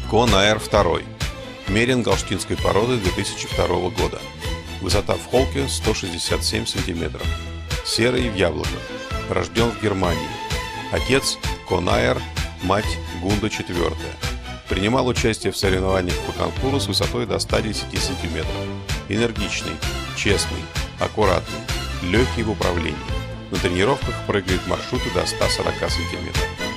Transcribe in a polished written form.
Conair 2. Мерин галштинской породы 2002 года. Высота в холке 167 см. Серый в яблоко. Рожден в Германии. Отец Conair, мать Гунда 4. Принимал участие в соревнованиях по конкуру с высотой до 110 см. Энергичный, честный, аккуратный, легкий в управлении. На тренировках прыгает маршруты до 140 см.